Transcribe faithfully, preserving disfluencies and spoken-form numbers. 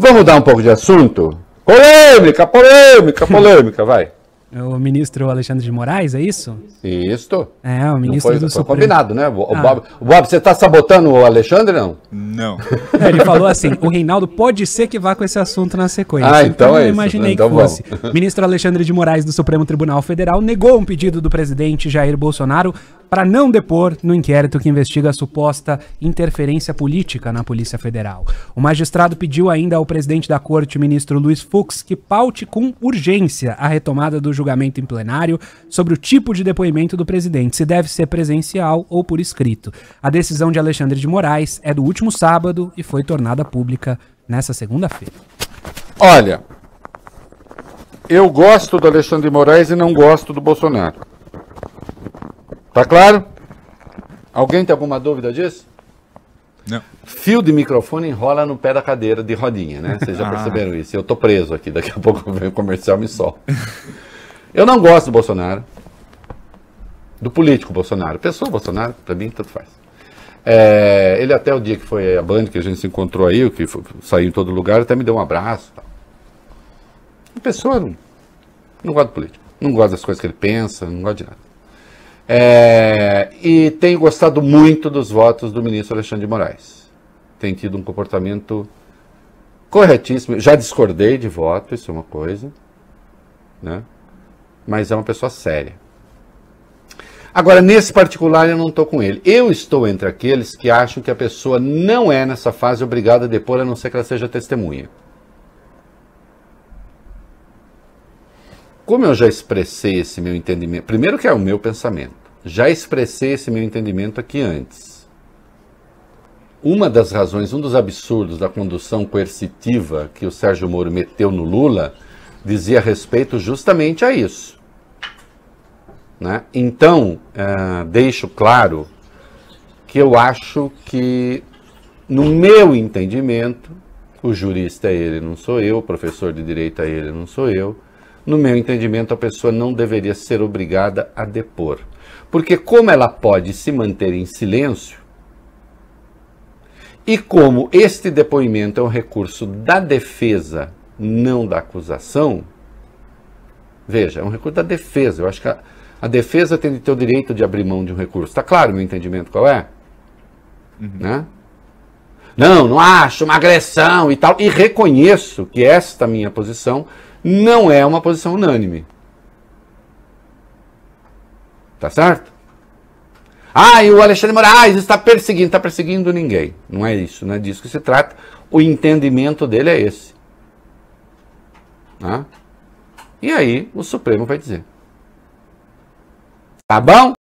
Vamos mudar um pouco de assunto? Polêmica, polêmica, polêmica, vai. O ministro Alexandre de Moraes, é isso? Isso. É, o ministro foi, do foi Supremo. combinado, né? O, Ah. Bob, o Bob, você está sabotando o Alexandre, não? Não. É, ele falou assim, o Reinaldo pode ser que vá com esse assunto na sequência. Ah, então é eu isso. imaginei Então que fosse. vamos. O ministro Alexandre de Moraes do Supremo Tribunal Federal negou um pedido do presidente Jair Bolsonaro para não depor no inquérito que investiga a suposta interferência política na Polícia Federal. O magistrado pediu ainda ao presidente da corte, ministro Luiz Fux, que paute com urgência a retomada do julgamento em plenário sobre o tipo de depoimento do presidente, se deve ser presencial ou por escrito. A decisão de Alexandre de Moraes é do último sábado e foi tornada pública nessa segunda-feira. Olha, eu gosto do Alexandre de Moraes e não gosto do Bolsonaro. Tá claro? Alguém tem alguma dúvida disso? Não. Fio de microfone enrola no pé da cadeira de rodinha, né? Vocês já Ah. perceberam isso? Eu tô preso aqui, daqui a pouco vem o comercial me solta. Eu não gosto do Bolsonaro, do político Bolsonaro. Pessoa Bolsonaro, pra mim, tanto faz. É, ele até o dia que foi a Band, que a gente se encontrou aí, o que foi, saiu em todo lugar, até me deu um abraço. Tal. A pessoa não, não gosta do político, não gosta das coisas que ele pensa, não gosta de nada. É, e tenho gostado muito dos votos do ministro Alexandre de Moraes. Tem tido um comportamento corretíssimo. Já discordei de voto, isso é uma coisa, né? Mas é uma pessoa séria. Agora, nesse particular, eu não estou com ele. Eu estou entre aqueles que acham que a pessoa não é, nessa fase, obrigada a depor, a não ser que ela seja testemunha. Como eu já expressei esse meu entendimento, primeiro que é o meu pensamento, já expressei esse meu entendimento aqui antes. Uma das razões, um dos absurdos da condução coercitiva que o Sérgio Moro meteu no Lula, dizia respeito justamente a isso. Né? Então, uh, deixo claro que eu acho que, no meu entendimento, o jurista é ele, não sou eu, o professor de direito é ele, não sou eu, no meu entendimento, a pessoa não deveria ser obrigada a depor. Porque como ela pode se manter em silêncio, e como este depoimento é um recurso da defesa, não da acusação, veja, é um recurso da defesa. Eu acho que a, a defesa tem de ter o direito de abrir mão de um recurso. Está claro o meu entendimento qual é? Uhum. Né? Não, não acho uma agressão e tal. E reconheço que esta minha posição não é uma posição unânime. Tá certo? Ah, e o Alexandre de Moraes está perseguindo. Está perseguindo ninguém. Não é isso, não é disso que se trata. O entendimento dele é esse. Tá? E aí o Supremo vai dizer. Tá bom?